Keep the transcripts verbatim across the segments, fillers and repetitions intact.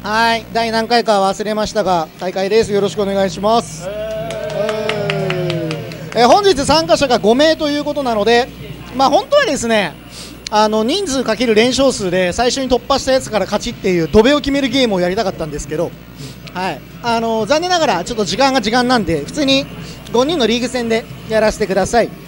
はい、第何回か忘れましたが大会です。よろしくお願いします。えーえー、本日参加者がごめいということなので、まあ、本当はですね、あの人数かける連勝数で最初に突破したやつから勝ちっていうドベを決めるゲームをやりたかったんですけど、はい、あの残念ながらちょっと時間が時間なんで普通にごにんのリーグ戦でやらせてください。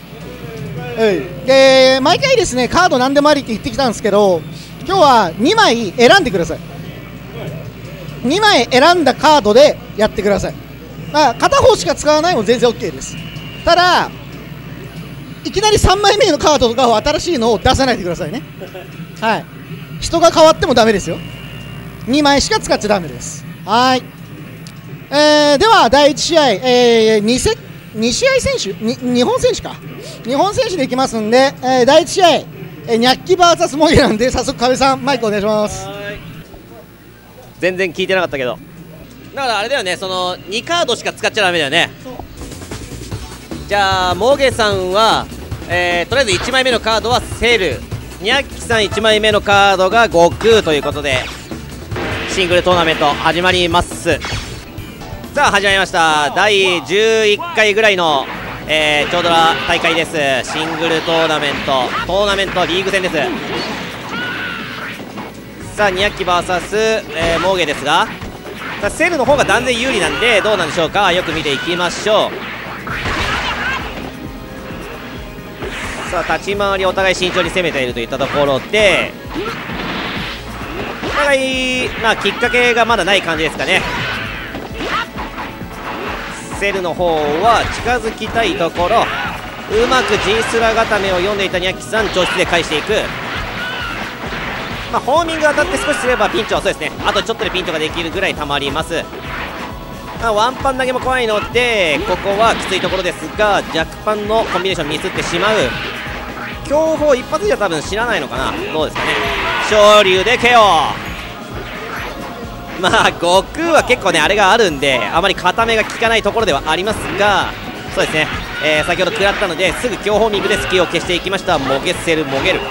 で毎回ですねカード何でもありって言ってきたんですけど、今日はにまい選んでください。にまい選んだカードでやってください。まあ、片方しか使わないも全然 OK です。ただいきなりさんまいめのカードとかを新しいのを出さないでくださいね。はい、人が変わってもダメですよ。にまいしか使っちゃダメです。はい、えー、ではだいいち試合、えー、2, せに試合選手に日本選手か日本選手でいきますんで、えー、だいいち試合、えー、ニャッキ ブイエス モゲなんで早速壁さんマイクお願いします。 全然聞いてなかったけど、だからあれだよね、そのにカードしか使っちゃダメだよね。じゃあモゲさんは、えー、とりあえずいちまいめのカードはセル、ニャッキさんいちまいめのカードが悟空ということでシングルトーナメント始まります。さあ始まりました。だいじゅういっかいぐらいの、えー、ちょうどな大会です。シングルトーナメントトーナメントリーグ戦です。さあニャッキ ブイエス、えー、モーゲですが、さあセルの方が断然有利なんでどうなんでしょうか。よく見ていきましょう。さあ立ち回りお互い慎重に攻めているといったところで、お互い、まあ、きっかけがまだない感じですかね。セルの方は近づきたいところ、うまく G スラ固めを読んでいたニャッキさん、調子で返していく。まあ、ホーミング当たって少しすればピンチはそうですね、あとちょっとでピンチができるぐらいたまります。まあ、ワンパン投げも怖いのでここはきついところですが、弱パンのコンビネーションミスってしまう。強砲一発じゃ多分知らないのかな、どうですかね。昇竜で ケーオー。 まあ悟空は結構ねあれがあるんであまり固めが効かないところではありますが、そうですね、えー、先ほど食らったのですぐ強ホーミングで隙を消していきました。モゲセルモゲル。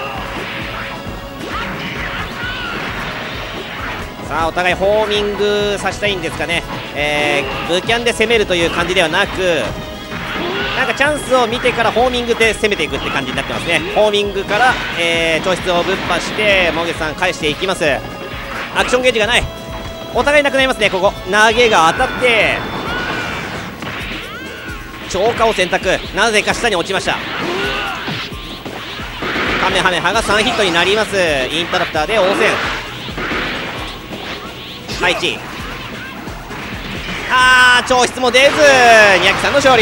さあお互いホーミングさせたいんですかね。えー、ブキャンで攻めるという感じではなく、なんかチャンスを見てからホーミングで攻めていくって感じになってますね。ホーミングから、えー、調子をぶっ破してモゲさん返していきます。アクションゲージがない、お互いなくなりますね。ここ投げが当たって超過を選択、なぜか下に落ちました。カメハメハがさんヒットになります。インタラプターで応戦配置、あー調子も出ずニャッキさんの勝利。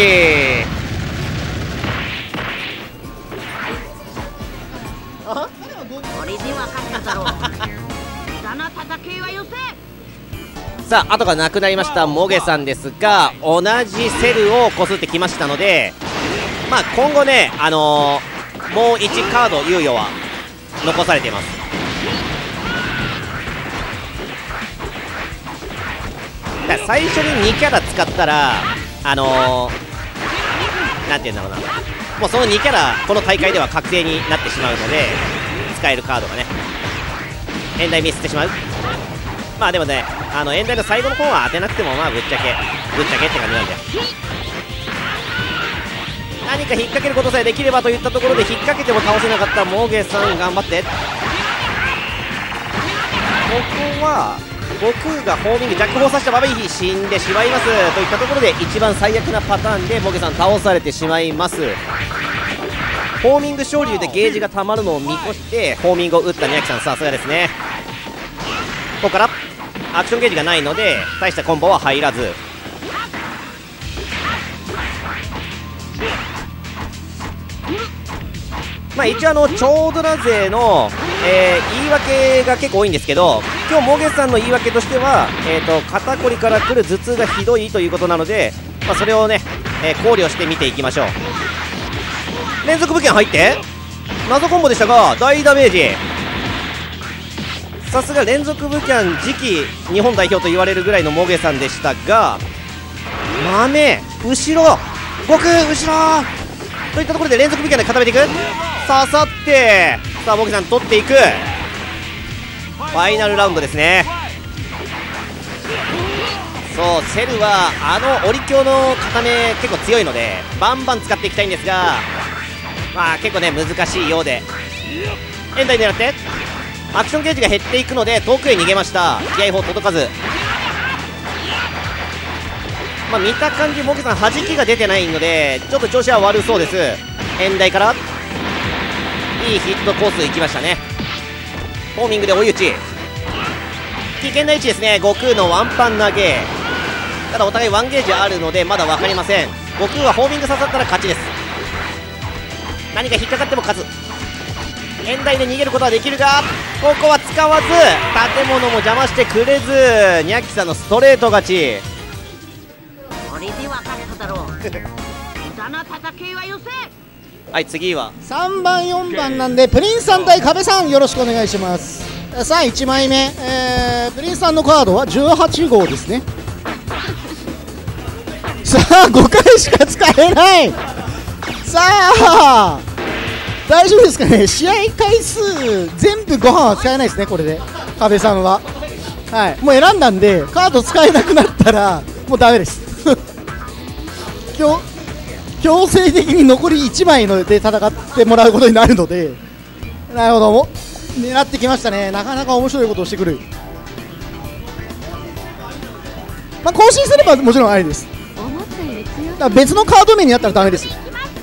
これで分かっただろう。だな戦いはよせ。 さあ後がなくなりましたモゲさんですが、同じセルをこすってきましたので、まあ今後ね、あのー、もういちカード猶予は残されています。だから最初ににキャラ使ったらあのー、なんて言うんだろうな、もうそのにキャラこの大会では確定になってしまうので、使えるカードがねエンダイミスってしまう。まあでもね、あのエンダイの最後の方は当てなくてもまあぶっちゃけぶっちゃけって感じなんで、何か引っ掛けることさえできればといったところで引っ掛けても倒せなかったモゲさん頑張って。ここは悟空がホーミングジャック砲させた場面に死んでしまいますといったところで一番最悪なパターンでモゲさん倒されてしまいます。ホーミング昇竜でゲージがたまるのを見越してホーミングを打ったニャッキさん、さすがですね。ここからアクションゲージがないので大したコンボは入らず、まあ一応あの超ドラ勢の、えー、言い訳が結構多いんですけど、今日モゲさんの言い訳としては、えー、と肩こりから来る頭痛がひどいということなので、まあ、それをね、えー、考慮して見ていきましょう。連続武器入って謎コンボでしたが大ダメージ、さすが連続武キャン次期日本代表と言われるぐらいのモゲさんでしたが、豆後ろ悟空後ろといったところで連続武キャンで固めていく、刺さってさあモゲさん取っていく。ファイナルラウンドですね。 そうセルはあの折り鏡の固め結構強いのでバンバン使っていきたいんですが、まあ結構ね難しいようで、エンダイ狙ってアクションゲージが減っていくので遠くへ逃げました。気合砲届かず、まあ見た感じモケさん弾きが出てないのでちょっと調子は悪そうです。エンダイからいいヒットコース行きましたね。ホーミングで追い打ち、危険な位置ですね。悟空のワンパン投げ、ただお互いワンゲージあるのでまだ分かりません。悟空はホーミング刺さったら勝ちです。何か引っかかっても勝つ。現代で逃げることはできるがここは使わず建物も邪魔してくれずニャッキさんのストレート勝ち。 これで分かっただろう。無駄な戦いはよせ。 はい次はさんばんよんばんなんでプリンスさん対壁さんよろしくお願いします。さあいちまいめ、えー、プリンスさんのカードはじゅうはちごうですね。さあごかいしか使えない。さあ大丈夫ですかね。試合回数全部ご飯は使えないですねこれで壁さんは。はいもう選んだんでカード使えなくなったらもうダメです強強制的に残りいちまいので戦ってもらうことになるので、なるほども狙ってきましたね。なかなか面白いことをしてくる。まあ更新すればもちろんありです。だから別のカード名になったらダメですよ。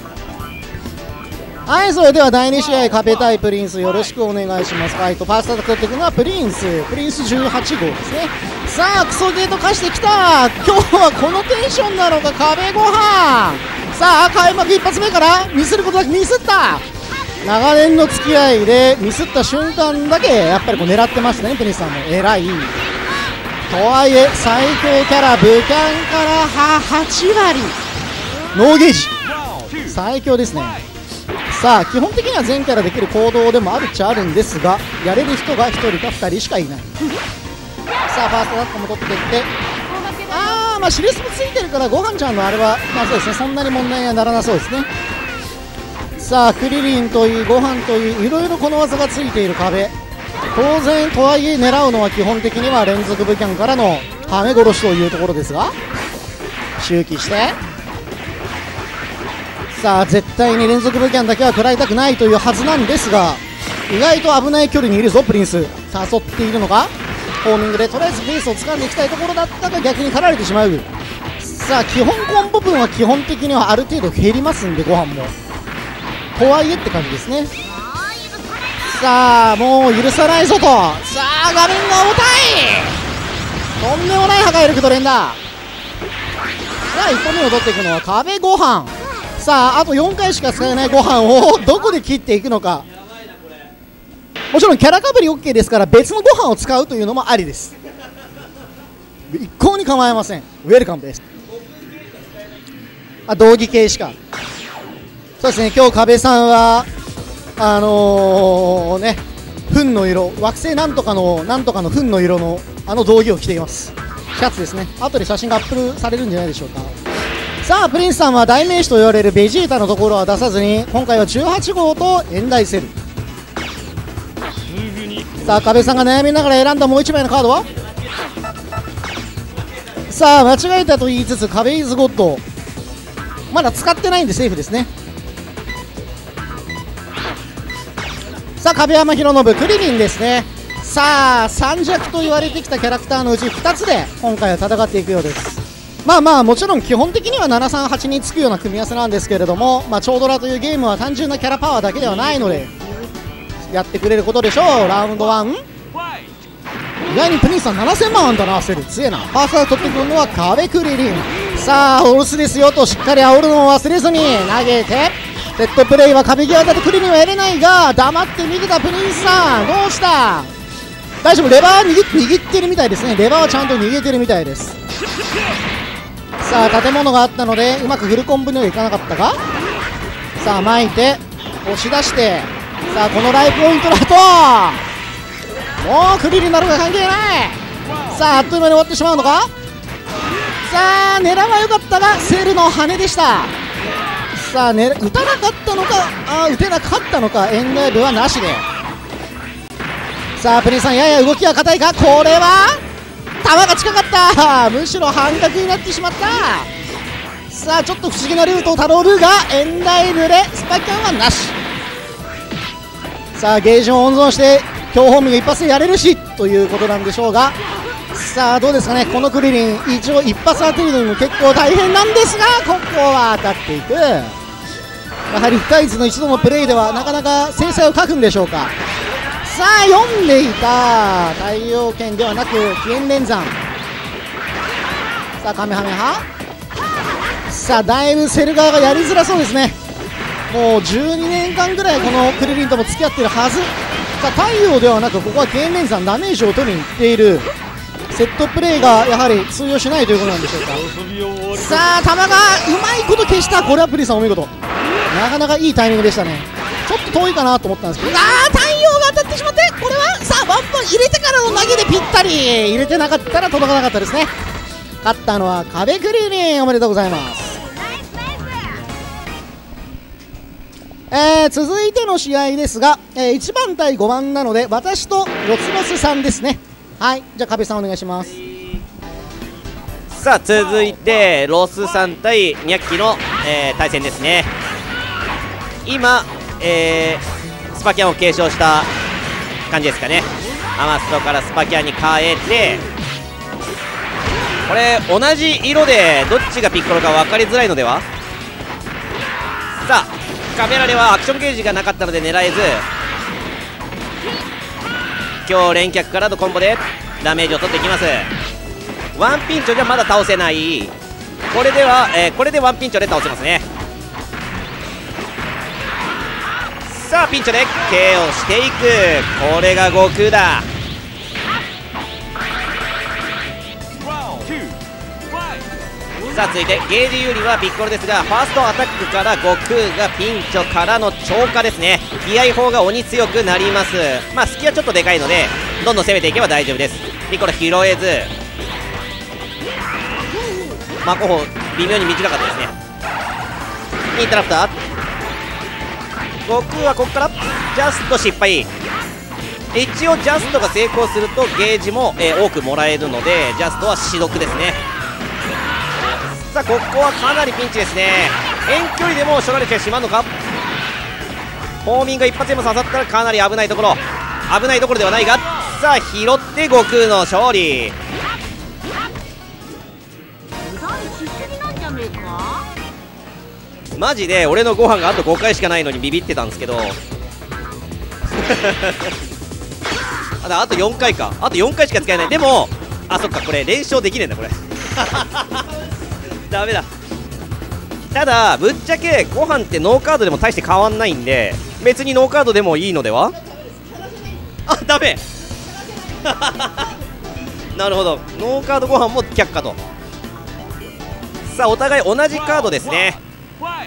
はいそれではだいに試合壁対プリンスよろしくお願いします。はいとファーストアタック取っていくのはプリンスプリンスじゅうはちごうですね。さあクソゲート化してきた。今日はこのテンションなのか壁ご飯。さあ開幕一発目からミスることなくミスった。長年の付き合いでミスった瞬間だけやっぱりこう狙ってましたねプリンスさんも偉い。とはいえ最強キャラブキャンからはちわりノーゲージ最強ですね。さあ基本的には全キャラできる行動でもあるっちゃあるんですがやれる人がひとりかふたりしかいないさあファーストダックも取っていってあーまあ印もついてるからごはんちゃんのあれはまあそうですねそんなに問題にはならなそうですね。さあクリリンといいご飯といいいろいろこの技がついている壁当然とはいえ狙うのは基本的には連続ブキャンからのハメ殺しというところですが周期してさあ絶対に連続ブキャンだけは食らいたくないというはずなんですが意外と危ない距離にいるぞプリンス。誘っているのかホーミングでとりあえずペースを掴んでいきたいところだったが逆に狩られてしまう。さあ基本コンボ分は基本的にはある程度減りますんでご飯もとはいえって感じですね。さあもう許さないぞと。さあ画面が重たいとんでもない破壊力と連打。さあいっぽんめを取っていくのは壁ご飯。さああとよんかいしか使えないご飯をどこで切っていくのか。もちろんキャラかぶり OK ですから別のご飯を使うというのもありです。一向に構いません。ウェルカムです。あ道着系しかそうですね今日壁さんはあのー、ね糞の色惑星なんとかのなんとかの糞の色のあの道着を着ています。シャツですね。後で写真がアップルされるんじゃないでしょうか。さあプリンスさんは代名詞と言われるベジータのところは出さずに今回はじゅうはちごうとエンダイセル。さあ壁さんが悩みながら選んだもういちまいのカードはさあ間違えたと言いつつ壁イズゴッドまだ使ってないんでセーフですね。さあ壁山弘信クリリンですね。さあさん弱と言われてきたキャラクターのうちふたつで今回は戦っていくようです。まあまあもちろん基本的にはななさんはちにつくような組み合わせなんですけれども、まあ、超ドラというゲームは単純なキャラパワーだけではないのでやってくれることでしょう。ラウンドワン意外にプリンスさんななせんまんあんだな。焦る強えな。ファーストで取ってくるのは壁クリリン。さあお留守ですよとしっかり煽るのを忘れずに投げてセットプレイは壁際だとクリリンはやれないが黙って見てたプリンスさんどうした大丈夫。レバー握握ってるみたいですね。レバーはちゃんと逃げてるみたいです。さあ建物があったのでうまくフルコンボにはいかなかったか。さあ巻いて押し出してさあこのライフポイントだともうクリリンなのか関係ない。さああっという間に終わってしまうのか。さあ狙は良かったがセルの羽でした。さあ、ね、打たなかったのかあ打てなかったのかエンドウェブはなしで。さあプリンさんやや動きは硬いか。これは球が近かった。むしろ半角になってしまった。さあちょっと不思議なルートをたどるがエンダイブでスパキャンはなし。さあゲージを温存して強ホームが一発でやれるしということなんでしょうが、さあどうですかね。このクリリン一応一発当てるのにも結構大変なんですが、ここは当たっていく。やはりいち対いちの一度のプレイではなかなか制裁を書くんでしょうか。さあ読んでいた太陽剣ではなく起源連山。さあカメハメハ。さあだいぶセルガーがやりづらそうですね。もうじゅうにねんかんぐらいこのクリリンとも付き合ってるはず。さあ太陽ではなくここは起源連山ダメージを取りにいっている。セットプレーがやはり通用しないということなんでしょうか。さあ球がうまいこと消した。これはプリさんお見事。なかなかいいタイミングでしたね。ちょっと遠いかなと思ったんですけど、あー太陽が当たってしまって、これはさあワンパン入れてからの投げでぴったり。入れてなかったら届かなかったですね。勝ったのは壁クリリン。おめでとうございます。えー、続いての試合ですが、えー、いちばん対ごばんなので私とロスロスさんですね。はい、じゃあ壁さんお願いします。 さあ続いてロスさん対ニャッキの、えー、対戦ですね。今、えー、スパキャンを継承した感じですかね。アマストからスパキャンに変えて、これ同じ色でどっちがピッコロか分かりづらいのでは。さあカメラではアクションゲージがなかったので狙えず、今日連脚からのコンボでダメージを取っていきます。ワンピンチョじゃまだ倒せない。これでは、えー、これでワンピンチョで倒せますね。さあピンチョで ケーオー していく。これが悟空だ。さあ続いてゲージ有利はピッコロですが、ファーストアタックから悟空がピンチョからの超過ですね。気合砲が鬼強くなります。まあ隙はちょっとでかいのでどんどん攻めていけば大丈夫です。ピッコロ拾えず、マコホ微妙に短かったですね。インタラプター、悟空はここからジャスト失敗。一応ジャストが成功するとゲージも、えー、多くもらえるのでジャストは死毒ですね。さあここはかなりピンチですね。遠距離でも処られてしまうのか。ホーミングが一発でも刺さったらかなり危ないところ。危ないところではないが、さあ拾って悟空の勝利。マジで俺のご飯があとごかいしかないのにビビってたんですけどあとあとよんかいか。あとよんかいしか使えない。でもあそっか、これ連勝できねえんだこれダメだ。ただぶっちゃけご飯ってノーカードでも大して変わんないんで別にノーカードでもいいのでは。あ、ダメなるほど、ノーカードご飯も却下と。さあお互い同じカードですね。まあ、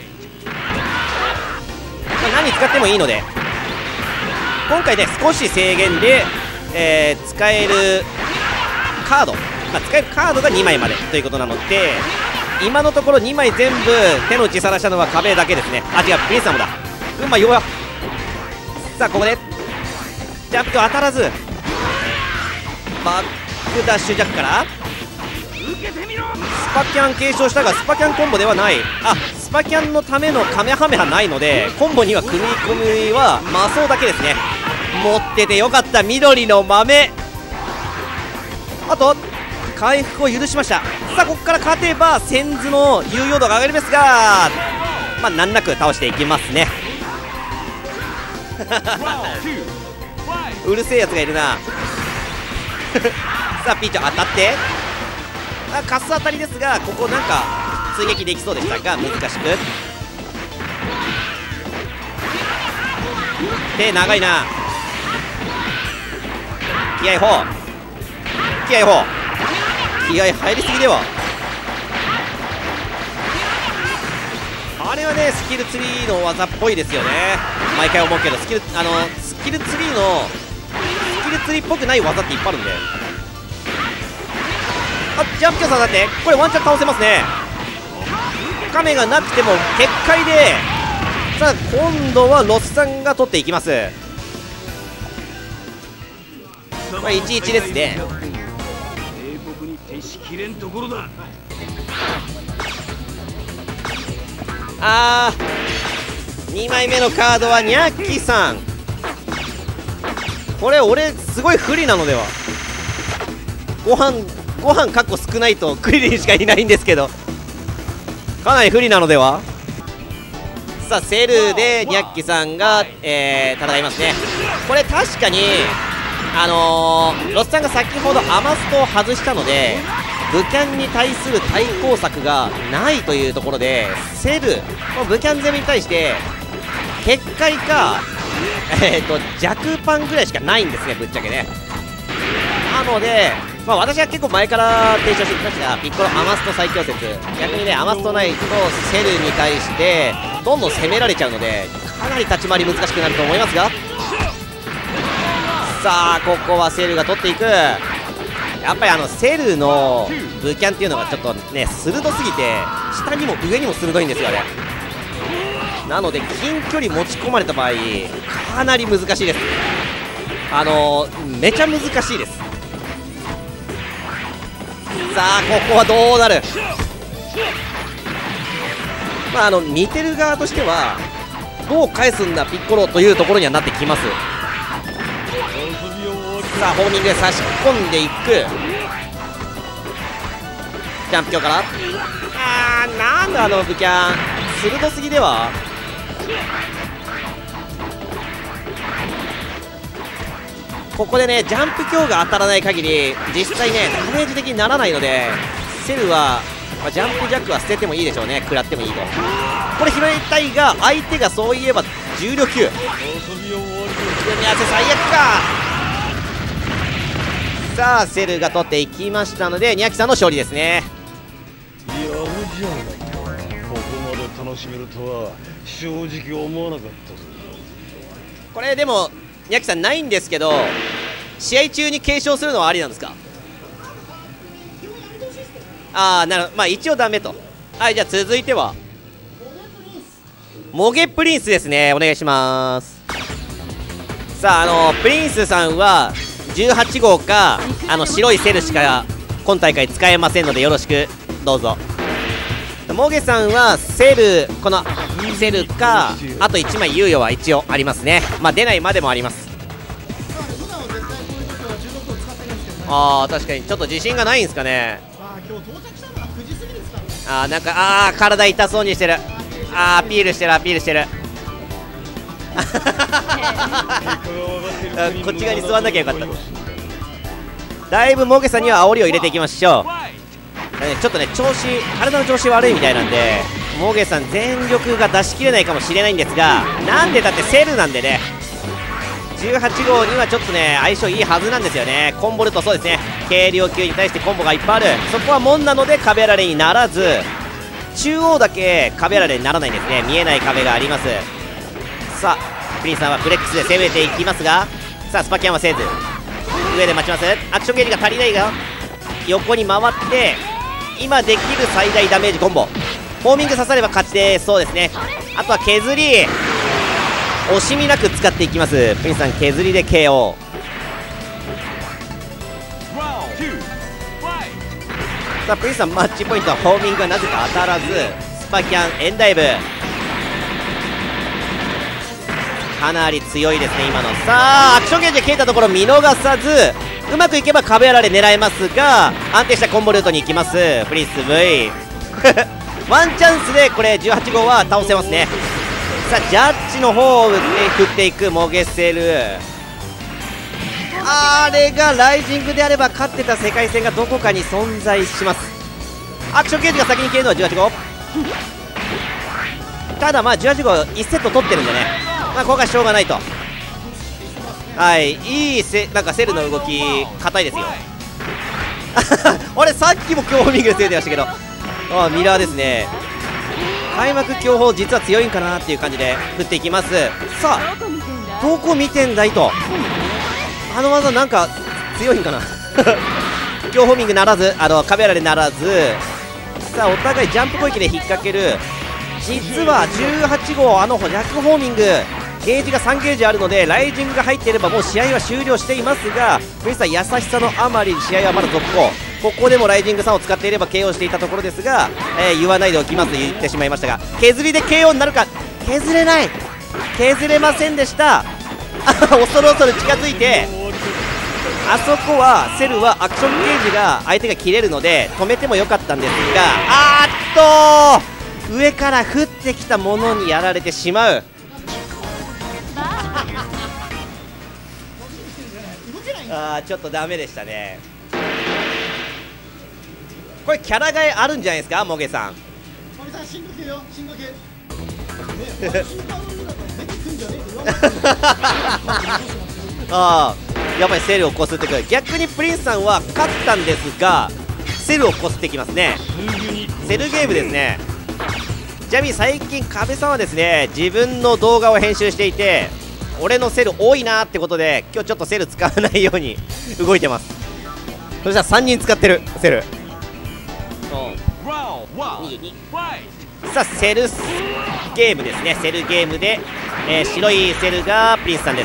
何使ってもいいので今回ね少し制限で、えー、使えるカード、まあ、使えるカードがにまいまでということなので、今のところにまい全部手の内さらしたのは壁だけですね。あ、違う、プリンサムだ。群馬弱。さあここでジャンプと当たらずバックダッシュジャックからスパキャン継承したがスパキャンコンボではない。あ、スパキャンのためのカメハメハないのでコンボには組み込みは魔装だけですね。持っててよかった。緑の豆、あと回復を許しました。さあここから勝てばセンズの有用度が上がりますが、まあ難なく倒していきますねうるせえやつがいるなさあピーチ当たって、あ、カス当たりですがここなんか追撃できそうでしたが難しく手長いな。気合砲気合砲気合入りすぎでは。あれはねスキルツリーの技っぽいですよね。毎回思うけどスキルあのスキルツリーのスキルツリーっぽくない技っていっぱいあるんで。あ、ジャンプキャスターだってこれワンチャン倒せますね。カメがなくても結界で、さあ今度はロスさんが取っていきます。これいちいちですね。 に徹しきれんところだ。 あー、にまいめのカードはニャッキさん。これ俺すごい不利なのでは。ご飯ご飯かっこ少ないとクリリンしかいないんですけど、かなり不利なのでは。さあセルでニャッキさんが、えー、戦いますね。これ確かにあのー、ロスさんが先ほどアマストを外したのでブキャンに対する対抗策がないというところで、セルこのブキャン攻めに対して結界かえーと弱パンぐらいしかないんですね、ぶっちゃけね。なので、まあ、私は結構前から提唱してきましたが、ピッコロアマスト最強説、逆にねアマストナイトとセルに対してどんどん攻められちゃうのでかなり立ち回り難しくなると思いますが、さあここはセルが取っていく。やっぱりあのセルのブキャンっていうのがちょっとね鋭すぎて下にも上にも鋭いんですよね。なので近距離持ち込まれた場合かなり難しいです。あのー、めちゃ難しいです。さあここはどうなる。まああの見てる側としてはどう返すんだピッコロというところにはなってきます。さあホーミングで差し込んでいく。ジャンプ強からあー、なんだあのブキャン鋭すぎでは。ここでねジャンプ強が当たらない限り実際ねダメージ的にならないので、セルは、まあ、ジャンプジャックは捨ててもいいでしょうね。食らってもいいと。これ拾いたいが相手がそういえば重量級組み合わせ最悪か。さあセルが取っていきましたのでニャキさんの勝利ですね。 やるじゃないか。ここまで楽しめるとは正直思わなかったぞ。 これでもニャキさんないんですけど、試合中に継承するのはありなんですか。ああなるほど、まあ一応ダメと。はい、じゃあ続いてはモゲプリンスですね。お願いします。さああのプリンスさんはじゅうはちごうかあの白いセルしか今大会使えませんのでよろしくどうぞ。モゲさんはセル、このセルかあといちまい猶予は一応ありますね。まあ出ないまでもあります。ああ確かにちょっと自信がないんですかね。ああなんかああ体痛そうにしてる。ああアピールしてるアピールしてるこっち側に座んなきゃよかった。だいぶモゲさんには煽りを入れていきましょう。ちょっとね調子体の調子悪いみたいなんでモゲさん全力が出し切れないかもしれないんですが、なんでだってセルなんでねじゅうはちごうにはちょっとね相性いいはずなんですよね。コンボルトそうですね軽量級に対してコンボがいっぱいある。そこは門なので壁られにならず、中央だけ壁られにならないんですね。見えない壁があります。さあプリンさんはフレックスで攻めていきますが、さあスパキャンはせず上で待ちます。アクションゲージが足りないが横に回って今できる最大ダメージコンボフォーミング刺されば勝ちです。そうですね。あとは削り惜しみなく使っていきます。プリンさん削りで ケーオー。 さあプリンさんマッチポイントはフォーミングがなぜか当たらずスパキャンエンダイブかなり強いですね今の。さあアクションゲージで消えたところ見逃さずうまくいけば壁やられ狙えますが安定したコンボルートに行きます。プリンス V ワンチャンスでこれじゅうはちごうは倒せますね。さあジャッジの方を振っていくモゲセル。あれがライジングであれば勝ってた世界戦がどこかに存在します。アクションゲージが先に消えるのはじゅうはちごうただまあじゅうはちごういちセット取ってるんでね、まあここはしょうがないと。はいいいせなんかセルの動き硬いですよ俺さっきも強砲ミングで攻めてましたけどあミラーですね。開幕強砲実は強いんかなっていう感じで振っていきます。さあどこ見てんだいとあの技なんか強いんかな強砲ミングならずあの壁やられならず。さあお互いジャンプ攻撃で引っ掛ける。実はじゅうはちごうあの逆ホーミングゲージがさんゲージあるのでライジングが入っていればもう試合は終了していますがプリンスは優しさのあまり試合はまだ続行。 ここでもライジングサンを使っていれば ケーオー していたところですが、えー、言わないでおきますと言ってしまいましたが、削りで ケーオー になるか。削れない、削れませんでした。恐る恐る近づいて、あそこはセルはアクションゲージが相手が切れるので止めてもよかったんですが、あーっと上から降ってきたものにやられてしまう。あーちょっとダメでしたね。これキャラ替えあるんじゃないですか、モゲさん。 モゲさん深呼吸よ、深呼吸。 ああ、やっぱりセルをこすってくる。逆にプリンスさんは勝ったんですがセルをこすってきますね。セルゲームですね。ちなみに最近壁さんはですね、自分の動画を編集していて、俺のセル多いなーってことで今日ちょっとセル使わないように動いてます。そしたらさんにん使ってるセル。さあセルゲームですね。セルゲームで、えー、白いセルがプリンスさんです。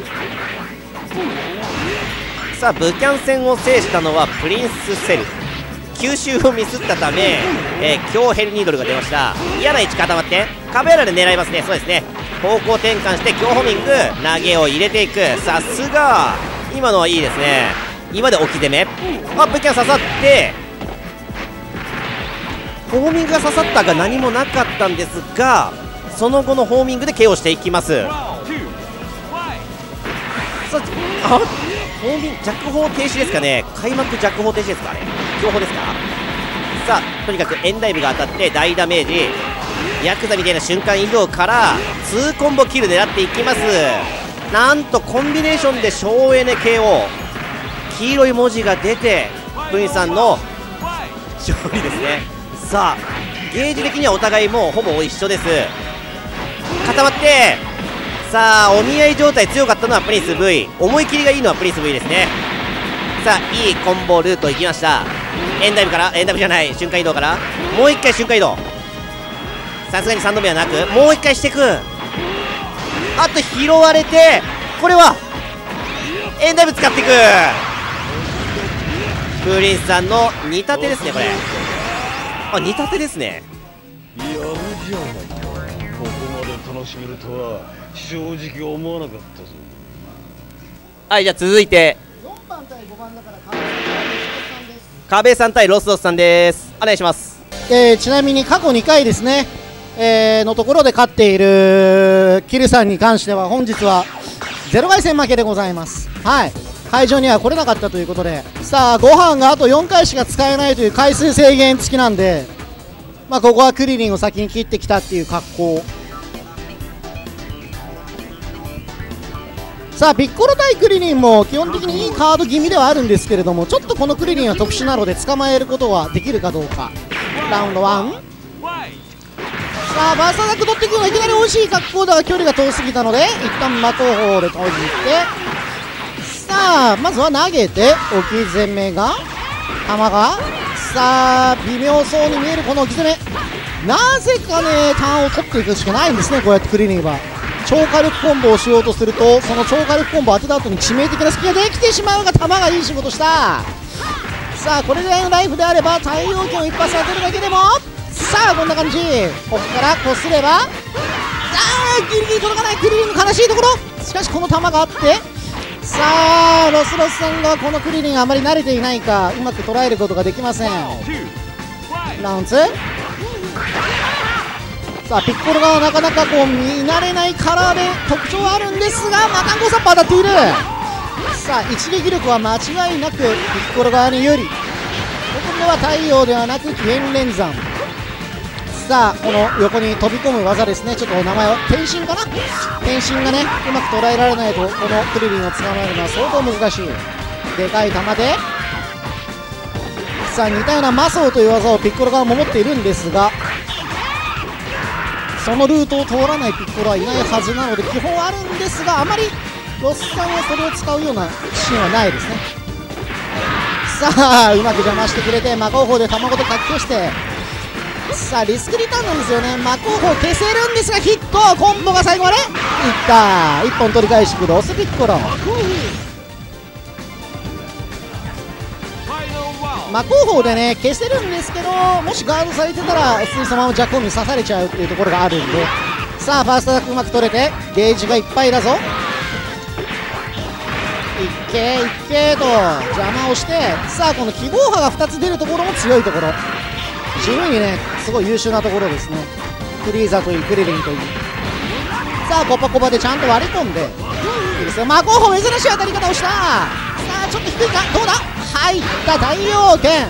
さあブキャン戦を制したのはプリンスセル。吸収をミスったため、えー、強ヘルニードルが出ました。嫌な位置固まって壁裏で狙いますね。そうですね、方向転換して強ホミング投げを入れていく。さすが今のはいいですね。今で置き攻め、あブキャン刺さってホーミングが刺さったが何もなかったんですが、その後のホーミングで ケーオー していきます。さあホーミング弱砲停止ですかね。開幕弱砲停止ですか、あれ強砲ですか。さあとにかくエンダイブが当たって大ダメージ、ヤクザみたいな瞬間移動からにコンボキル狙っていきます。なんとコンビネーションで省エネ ケーオー、 黄色い文字が出てプリンさんの勝利ですね。さあゲージ的にはお互いもうほぼ一緒です。固まって、さあお見合い状態強かったのはプリンス V、 思い切りがいいのはプリンス V ですね。さあいいコンボルートいきました。エンダイブから、エンダイブじゃない瞬間移動からもう一回瞬間移動、さすがにさんどめはなくもう一回していく。あと拾われて、これはエンダイブ使っていく。プリンスさんの煮立てですね。これあ煮立てですね。 やるじゃないか、ここまで楽しめるとは正直思わなかったぞ。 はい、じゃあ続いてよんばん対ごばんだから壁さん対ロスドスさんです。お願いします。 えー、ちなみに過去にかいですね、えー、のところで勝っているキルさんに関しては本日はゼロ回戦負けでございます。はい、会場には来れなかったということで、さあご飯があとよんかいしか使えないという回数制限付きなんで、まあここはクリリンを先に切ってきたっていう格好。さあピッコロ対クリリンも基本的にいいカード気味ではあるんですけれども、ちょっとこのクリリンは特殊なので捕まえることはできるかどうか。ラウンドワン、さあバーサーダック取っていくのがいきなり惜しい格好だが距離が遠すぎたので一旦的方で閉じて、さあまずは投げて置き攻めが球が、さあ微妙そうに見えるこの置き攻め、なぜかねターンを取っていくしかないんですね。こうやってクリリンは超火力コンボをしようとすると、その超火力コンボを当てた後に致命的な隙ができてしまうが、球がいい仕事した。さあこれぐらいのライフであれば太陽拳を一発当てるだけでも、さあこんな感じ、ここからこすれば、あーギリギリ届かないクリリンの悲しいところ。しかしこの球があって、さあロスロスさんがこのクリリンあまり慣れていないかうまく捉えることができません。ラウンズ、さあピッコロがなかなかこう見慣れないカラーで特徴はあるんですが、マカンゴサッパー当たっている。さあ一撃力は間違いなくピッコロ側に有利。ここでは太陽ではなく円連山。さあこの横に飛び込む技ですね。ちょっと名前は転身かな、転身がねうまく捉えられないとこのクリリンを捕まえるのは相当難しい。でかい球で、さあ似たようなマソーという技をピッコロ側も持っているんですが、そのルートを通らないピッコロはいないはずなので基本あるんですが、あまりロスさんはそれを使うようなシーンはないですね。さあうまく邪魔してくれて魔法砲で卵でかき消して、さあリスクリターンなんですよね。魔法砲消せるんですがヒット、コンボが最後までいった。いっぽん取り返してくるロスピッコロ。 魔工法でね消せるんですけど、もしガードされてたら普通にそのままジャコウに刺されちゃうっていうところがあるんで、さあファーストアタックうまく取れてゲージがいっぱいだぞ。いっけいっけと邪魔をして、さあこの記号波がふたつ出るところも強いところ、地味にねすごい優秀なところですね。フリーザといいクリリンといい、さあコパコパでちゃんと割り込んでいいですよ。魔候補珍しい当たり方をした。さあちょっと低いか、どうだ、入った大陽剣。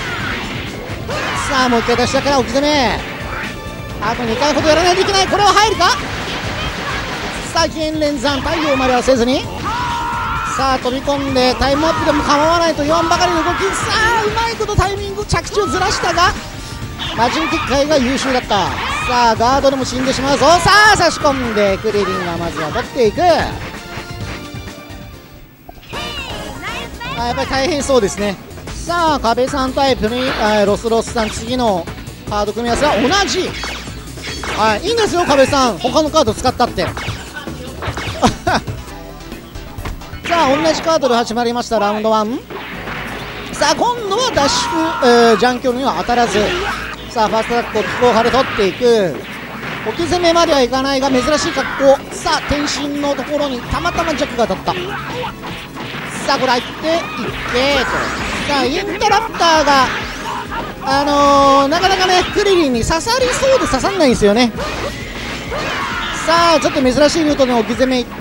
さあもう一回出したから置き攻め、あとにかいほどやらないといけない。これは入るか。さあ剣連山太陽まではせずに、さあ飛び込んでタイムアップでも構わないと言わんばかりの動き。さあうまいことタイミング着地をずらしたが魔人結界が優秀だった。さあガードでも死んでしまうぞ。さあ差し込んでクリリンがまずは取っていく。あやっぱり大変そうですね。さあ壁さん対プリあロスロスさん、次のカード組み合わせは同じ。はい、いいんですよ壁さん、他のカード使ったってさあ同じカードで始まりましたラウンドワン。さあ今度はダッシュ、えー、ジャンキョルには当たらず、さあファーストアタックを気候派で取っていく。置き攻めまではいかないが珍しい格好。さあ転身のところにたまたまジャックが当たった。さあこれ入っていっけーと。さあインタラプターがあのー、なかなかねクリリンに刺さりそうで刺さんないんですよね。さあちょっと珍しいルートで置き攻めいって、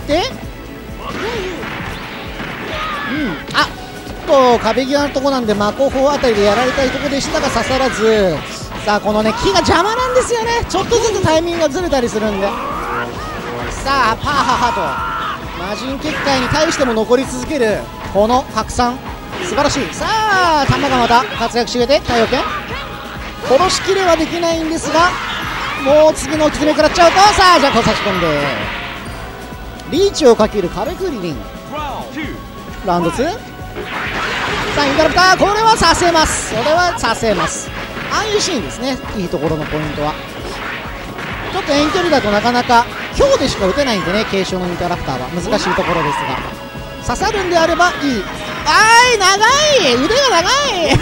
うんあっと壁際のとこなんで魔候補あたりでやられたいとこでしたが刺さらず。さあこのね木が邪魔なんですよね。ちょっとずつタイミングがずれたりするんで、さあパーハハと魔人結界に対しても残り続けるこの拡散素晴らしい。さあ弾がまた活躍しげて太陽剣殺しきれはできないんですが、もう次の置き攻め食らっちゃうと、さあじゃあこう差し込んでリーチをかける壁クリリンラウンドツー。さあインタラプター、これはさせます。それはさせます。ああいうシーンですね、いいところのポイントは。ちょっと遠距離だとなかなか強でしか打てないんでね、継承のインタラプターは難しいところですが、刺さるんであればいい。あーい長い腕が長い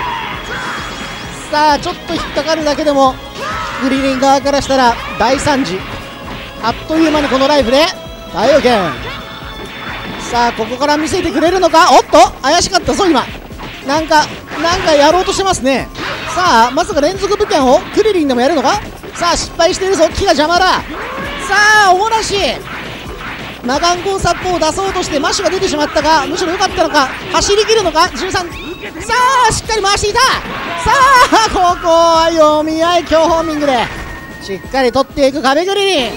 さあちょっと引っかかるだけでもグリリン側からしたら大惨事。あっという間にこのライフで太陽剣。さあここから見せてくれるのか。おっと怪しかったぞ今、なんかなんかやろうとしてますね。さあまさか連続武剣をクリリンでもやるのか。さあ失敗しているぞ、木が邪魔だ。さあおもらし魔眼光サッポを出そうとしてマッシュが出てしまったが、むしろ良かったのか、走り切るのか。じゅうさん、さあしっかり回していた。さあここは読み合い強ホーミングでしっかり取っていく壁クリリン。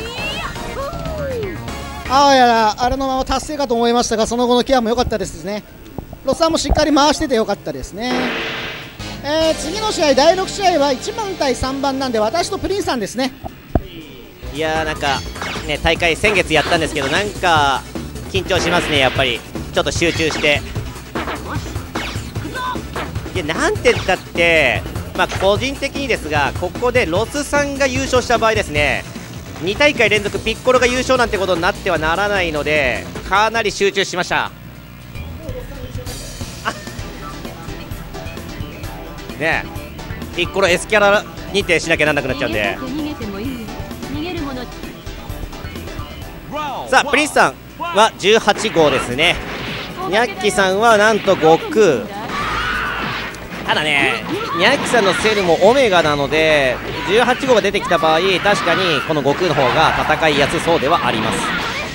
ああやらあれのまま達成かと思いましたが、その後のケアも良かったですね。ロスさんもしっかり回してて良かったですね。えー、次の試合だいろく試合はいちばん対さんばんなんで私とプリンさんですね。 いやーなんかね大会先月やったんですけど、なんか緊張しますねやっぱり。ちょっと集中して、いやなんて言ったってまあ個人的にですが、ここでロスさんが優勝した場合ですね、に大会連続ピッコロが優勝なんてことになってはならないので、かなり集中しました。ねえピッコロ S キャラ認定しなきゃなんなくなっちゃうんで。さあプリンスさんはじゅうはち号ですね。ニャッキさんはなんと悟空。ただねニャッキさんのセルもオメガなので、じゅうはち号が出てきた場合確かにこの悟空の方が戦いやすそうではあります。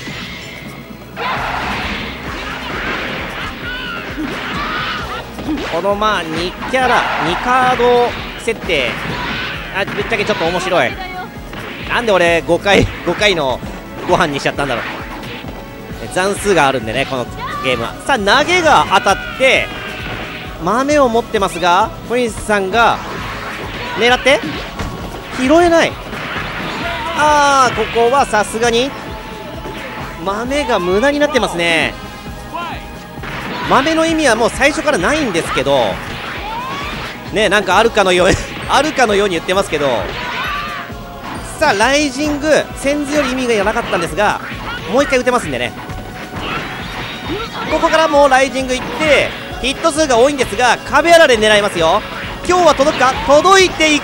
このまあにキャラにカード設定、あぶっちゃけちょっと面白い。なんで俺ごかいごかいのご飯にしちゃったんだろう。残数があるんでねこのゲームは。さあ投げが当たって豆を持ってますが、プリンスさんが狙って拾えない。あーここはさすがに豆が無駄になってますね。豆の意味はもう最初からないんですけどね、なんかあるかのようにあるかのように言ってますけど、さあライジング先頭より意味がなかったんですが、もう一回打てますんでね。ここからもうライジングいってヒット数が多いんですが壁あられ狙いますよ。今日は届くか、届いていく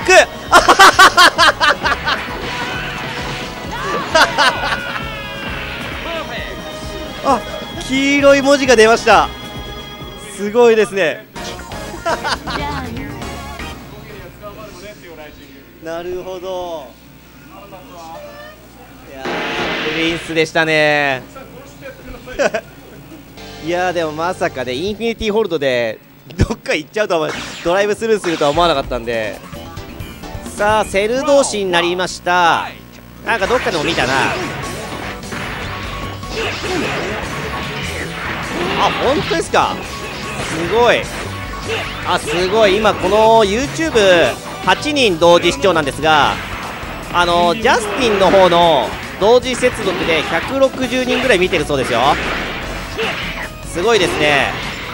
あ、黄色い文字が出ました。すごいですねなるほど。いやープリンスでしたねいやーでもまさかねインフィニティホールドでどっか行っちゃうとはドライブスルーするとは思わなかったんで。さあセル同士になりました。なんかどっかでも見たな。あ、本当ですか。すごい。あ、すごい。今この ユーチューブはちにん同時視聴なんですが、あのジャスティンの方の同時接続でひゃくろくじゅうにんぐらい見てるそうですよ。すごいですね。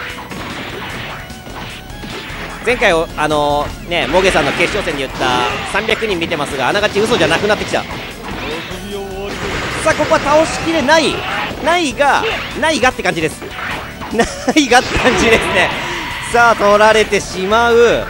前回あのねモゲさんの決勝戦で言ったさんびゃくにん見てますが、あながち嘘じゃなくなってきた。さあここは倒しきれないないがないがって感じです。ないがって感じですね。さあ取られてしまう。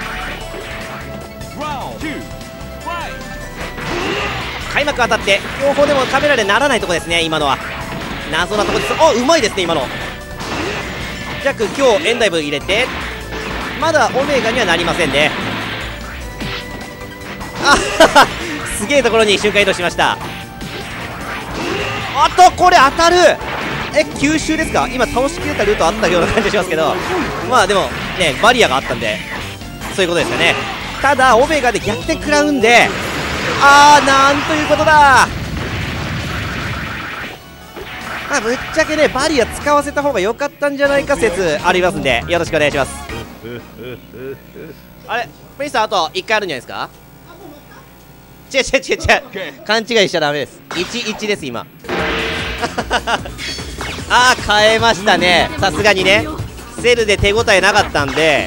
開幕当たって両方でもカメラでならないとこですね。今のは謎なとこです。お、うまいですね今の。ジャック今日エンダイブ入れて、まだオメガにはなりませんね。あすげえところに瞬間移動しました。あとこれ当たる。え、吸収ですか。今倒しきれたルートあったような感じがしますけど、まあでもねバリアがあったんでそういうことですよね。ただオメガで逆転食らうんで、あーなんということだ。まあぶっちゃけねバリア使わせた方が良かったんじゃないか説ありますんでよろしくお願いします。あれプリンスさんあといっかいあるんじゃないですか。違う違う違う違う、勘違いしちゃダメです。いちいちです今あー変えましたね。さすがにねセルで手応えなかったんで、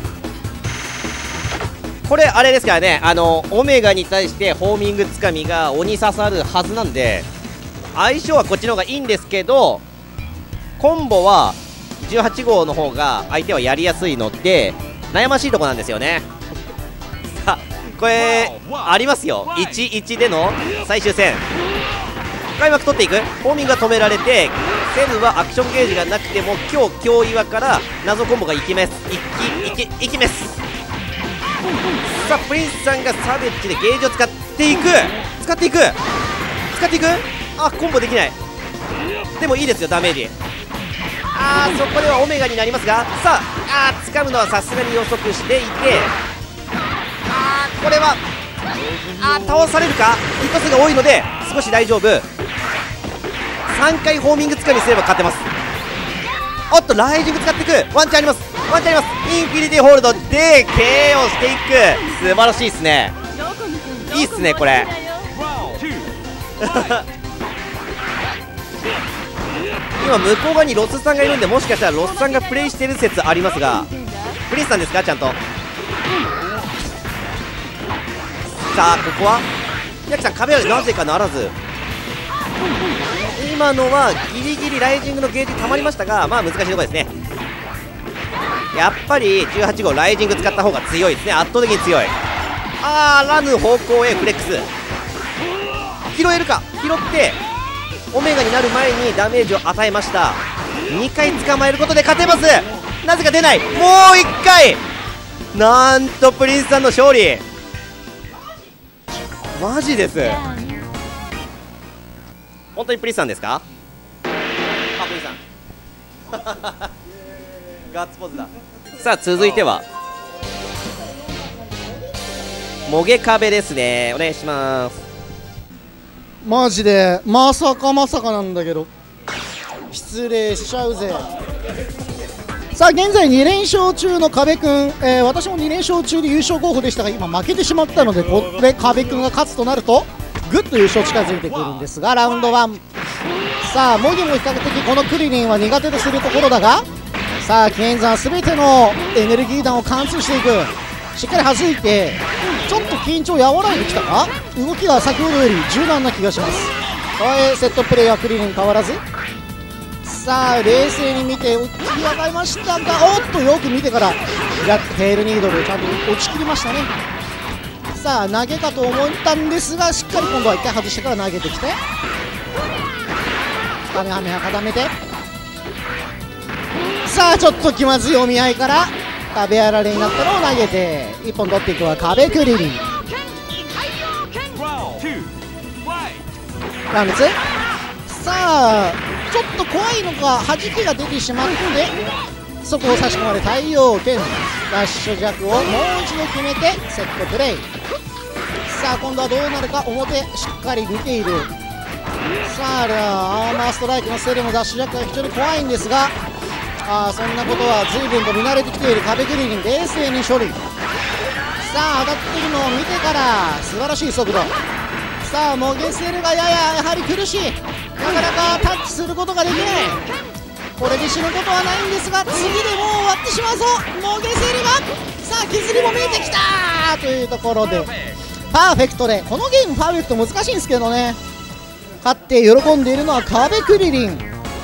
これあれですからね、あのオメガに対してホーミングつかみが鬼刺さるはずなんで相性はこっちの方がいいんですけど、コンボはじゅうはち号の方が相手はやりやすいので悩ましいとこなんですよね。さあこれありますよ。いちいちでの最終戦開幕取っていく。ホーミングが止められてセルはアクションゲージがなくても今日京岩から謎コンボがいきますいきいきいきます。さあプリンスさんがサベッジでゲージを使っていく使っていく使っていく。あ、コンボできない。でもいいですよダメージ。あーそこではオメガになりますが、さああー掴むのはさすがに予測していて、あーこれはあー倒されるか。ヒット数が多いので少し大丈夫。さんかいホーミングつかみすれば勝てます。おっとライジング使っていく。ワンチャンありますワンチャンあります。インフィニティホールドで ケーオー していく。素晴らしいっすね。いいっすねこれ今向こう側にロスさんがいるんで、もしかしたらロスさんがプレイしてる説ありますが、プリンスさんですかちゃんと。さあここはヤキさん壁はなぜかならず、今のはギリギリライジングのゲージ溜まりましたが、まあ難しいところですね。やっぱりじゅうはち号ライジング使った方が強いですね。圧倒的に強い。あーラヌ方向へフレックス拾えるか。拾ってオメガになる前にダメージを与えました。にかい捕まえることで勝てます。なぜか出ない。もういっかい。なんとプリンスさんの勝利。マジです。本当にプリンスさんですか。あ、プリンスさんガッツポーズだ。さあ続いてはモゲ壁ですね。お願いします。 マジでまさかまさかなんだけど失礼しちゃうぜ。さあ現在に連勝中の壁くん、えー、私もに連勝中で優勝候補でしたが今負けてしまったので、これ壁くんが勝つとなるとぐっと優勝近づいてくるんですが、ラウンドワン。さあモギも比較的このクリリンは苦手とするところだが、さあケンザン全てのエネルギー弾を貫通していく。しっかり弾いてちょっと緊張和らいできたか。動きが先ほどより柔軟な気がします。これセットプレーはクリリン変わらず。 さあ冷静に見て浮き上がりましたが、おっとよく見てからジャックヘイルニードルちゃんと落ちきりましたね。さあ投げかと思ったんですが、しっかり今度はいっかい外してから投げてきて、カメハメハ固めて、さあちょっと気まずいお見合いから壁やられになったのを投げていっぽん取っていくのは壁クリリン。ランツさあちょっと怖いのか弾きが出てしまって、そこを差し込まれ太陽剣ラッシュ弱をもう一度決めてセットプレイ。さあ今度はどうなるか、表しっかり見ている。さあアーマーストライクのセルのダッシュジャックが非常に怖いんですが、あそんなことは随分と見慣れてきている壁クリリン、冷静に処理。さあ当たっているのを見てから素晴らしい速度。さあモゲセルがやややはり苦しい、なかなかタッチすることができない。これで死ぬことはないんですが、次でもう終わってしまうぞモゲセルが。さあ削りも見えてきたというところでパーフェクトで、このゲームパーフェクト難しいんですけどね、勝って喜んでいるのは壁クリリン。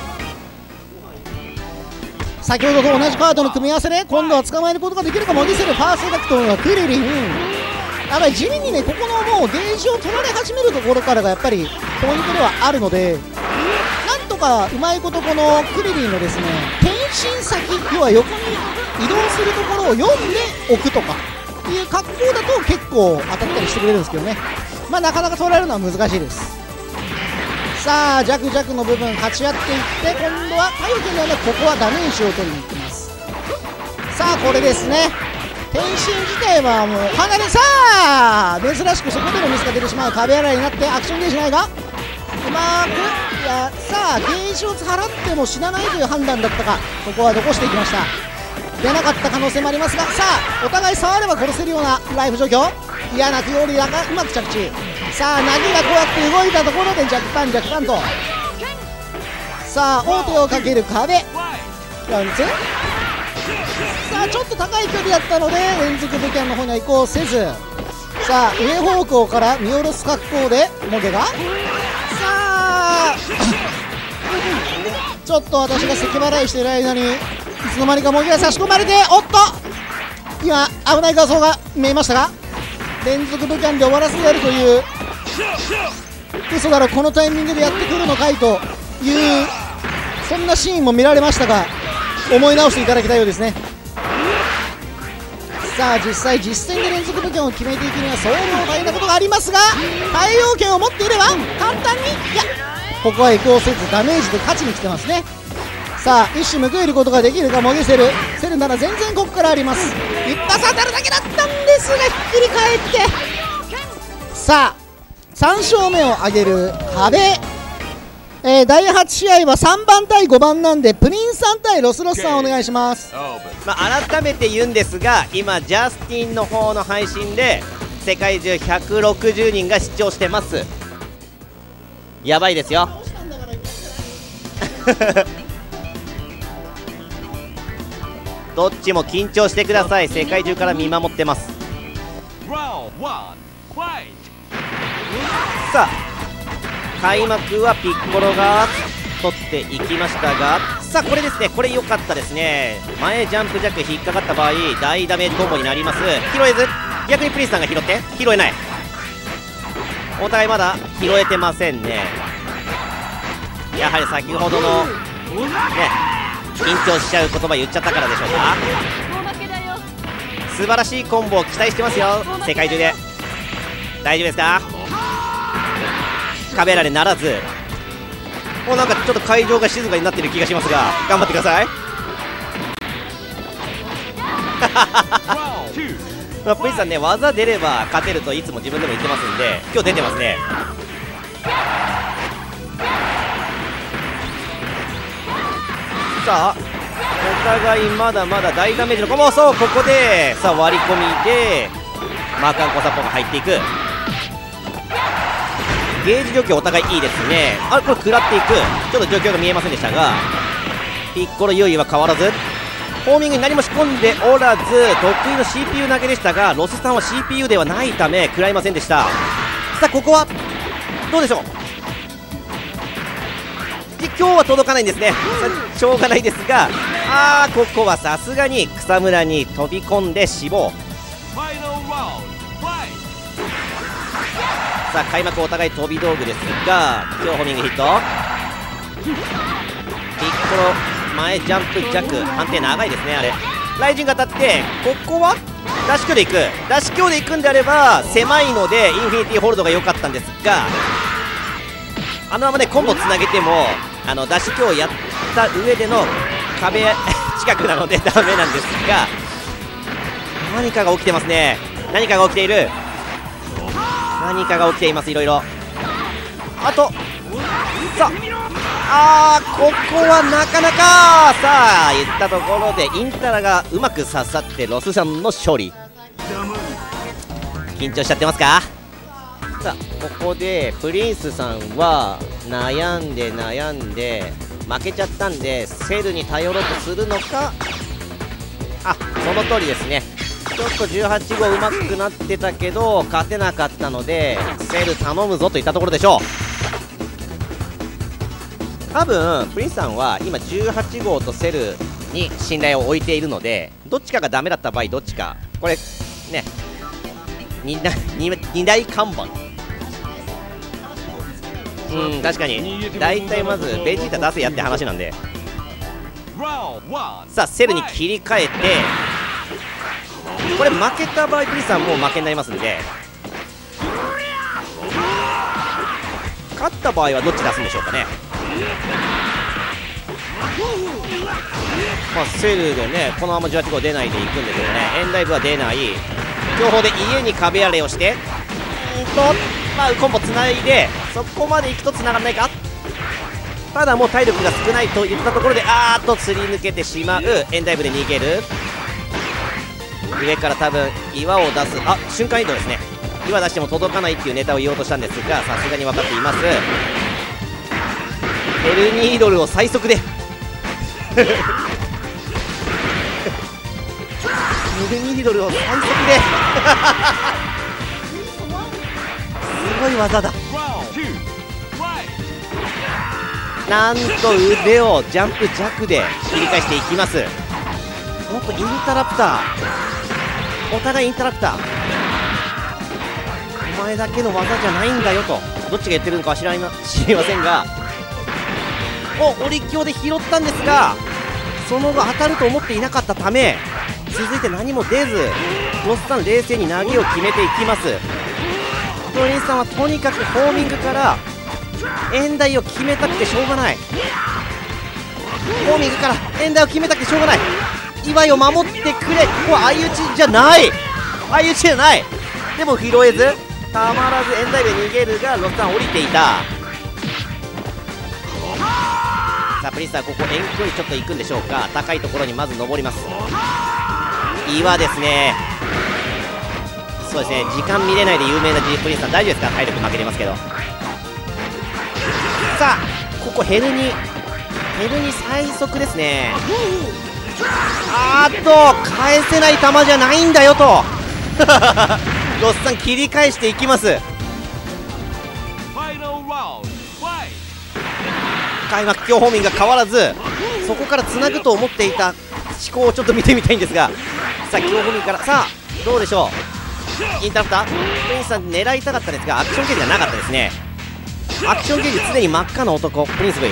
先ほどと同じカードの組み合わせで今度は捕まえることができるか、モゲセルファーストダクトのクリリン。やっぱり地味にね、ここのもうゲージを取られ始めるところからがやっぱりポイントではあるので、なんとかうまいことこのクリリンのですね転身先、要は横に移動するところを読んでおくとかいう格好だと結構当たったりしてくれるんですけどね、まあなかなか取られるのは難しいです。さあ弱弱の部分勝ち合っていって、今度は太陽剣ではなくここはダメージを取りに行きます。さあこれですね、転身自体はもう離れ、さあ珍しくそこでのミスが出てしまう壁洗いになってアクションゲージないがうまく、いやさあゲージを払っても死なないという判断だったか、ここは残していきました。出なかった可能性もありますが、さあお互い触れば殺せるようなライフ状況、嫌な不要リラがうまく着地。さあ投げがこうやって動いたところで若干若干と、さあ王手をかける壁ラウンツ。さあちょっと高い距離だったので連続武キャンの方には移行せず、さあ上方向から見下ろす格好でモゲが、さあちょっと私が咳払いしている間にいつの間にかモゲが差し込まれて、おっと今危ない画像が見えましたが、連続武キャンで終わらせてやるという、嘘だろこのタイミングでやってくるのかいというそんなシーンも見られましたが、思い直していただきたいようですね。さあ実際実戦で連続武キャンを決めていくには相当大変なことがありますが、太陽剣を持っていれば簡単に、いやここは移行せずダメージで勝ちに来てますね。さあ一矢報いることができるかモゲセル。セルなら全然ここからあります。一発当たるだけだったんですがひっくり返って、さあさん勝目を挙げる壁。えー、だいはち試合はさんばん対ごばんなんで、プリンさん対ロスロスさんお願いします。 まあ、改めて言うんですが、今ジャスティンの方の配信で世界中ひゃくろくじゅうにんが視聴してます。やばいですよどっちも緊張してください。世界中から見守ってます。さあ開幕はピッコロが取っていきましたが、さあこれですね、これ良かったですね。前ジャンプジャック引っかかった場合大ダメージコンボになります。拾えず、逆にプリンスさんが拾って拾えない、お互いまだ拾えてませんね。やはり先ほどのね緊張しちゃう言葉言っちゃったからでしょうか。素晴らしいコンボを期待してますよ世界中で。大丈夫ですか。壁られならず、もうなんかちょっと会場が静かになってる気がしますが、頑張ってくださいまあプリンスさんね、技出れば勝てるといつも自分でも言ってますんで、今日出てますね。さあお互いまだまだ大ダメージのコンボ、そうここでさあ割り込みでマーカンコサポが入っていく。ゲージ状況お互いいいですね。あれこれ食らっていく、ちょっと状況が見えませんでしたが、ピッコロ優位は変わらず、ホーミングに何も仕込んでおらず、得意の シーピーユー 投げでしたが、ロスさんは シーピーユー ではないため食らいませんでした。さあここはどうでしょう。 で今日は届かないんですね。さしょうがないですが、あーここはさすがに草むらに飛び込んで死亡。さあ開幕お互い飛び道具ですが、今日ホーミングヒット、ピッコロ前ジャンプ弱、判定長いですね。あれライジンが当たって、ここはダッシュ強でいく、ダッシュ強でいくんであれば狭いのでインフィニティホールドが良かったんですが、あのままねコンボつなげてもあのダッシュ強をやった上での壁近くなのでダメなんですが、何かが起きてますね。何かが起きている、何かが起きています。いろいろあとさあ、あーここはなかなか、さあいったところでインタラがうまく刺さってロスさんの勝利。緊張しちゃってますか。さあここでプリンスさんは悩んで悩んで負けちゃったんで、セルに頼ろうとするのか。あ、その通りですね。ちょっとじゅうはち号うまくなってたけど勝てなかったので、セル頼むぞといったところでしょう。多分プリンスさんは今じゅうはち号とセルに信頼を置いているので、どっちかがダメだった場合どっちか、これね 2, 大看板。うん確かに大体まずベジータ出せやって話なんで。さあセルに切り替えて、これ負けた場合プリンスさんもう負けになりますんで、勝った場合はどっち出すんでしょうかね。まあ、セルでねこのままじゅうはち号出ないでいくんですけどね、エンダイブは出ない。強砲で家に壁荒れをして、うんとまあコンボつないで、そこまでいくとつながらないか。ただもう体力が少ないといったところで、あーっとすり抜けてしまう。エンダイブで逃げる。上から多分岩を出す、あ瞬間移動ですね。岩出しても届かないっていうネタを言おうとしたんですが、さすがに分かっています。ヘルニードルを最速でヘルニードルを最速ですごい技だ。なんと腕をジャンプ弱で切り返していきます。もっとインタラプター、お互いインタラプター、お前だけの技じゃないんだよとどっちが言ってるのかは知らま知りませんが、おオリキオで拾ったんですが、その後当たると思っていなかったため、続いて何も出ずロスさん冷静に投げを決めていきます。プリンスさんはとにかくホーミングから円台を決めたくてしょうがない。ホーミングから円台を決めたくてしょうがない。岩井を守ってくれ。ここは相打ちじゃない、相打ちじゃない。でも拾えず、たまらず円台で逃げるがロスさん降りていた。さあプリンスさんここ遠距離ちょっと行くんでしょうか。高いところにまず登ります。岩ですね。そうですね、時間見れないで有名な G プリンスさん大丈夫ですか。体力負けてますけど。さあここヘルニヘルニ最速ですね。あーっと返せない球じゃないんだよとロスさん切り返していきます。開幕強ホーミングが変わらず、そこからつなぐと思っていた思考をちょっと見てみたいんですが、さあ強ホーミングから、さあどうでしょう。インタラプタープリンスさん狙いたかったですがアクションゲージがなかったですね。アクションゲージ常に真っ赤な男プリンス V、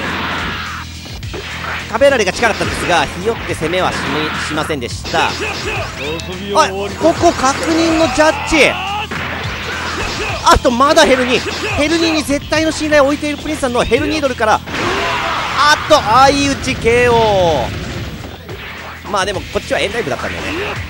壁られが近かったんですがひよって攻めは し, しませんでした。あここ確認のジャッジ。あとまだヘルニーヘルニーに絶対の信頼を置いているプリンスさんのヘルニードルから、あっと相打ち ケーオー。 まあでもこっちはエンライブだったんだよね。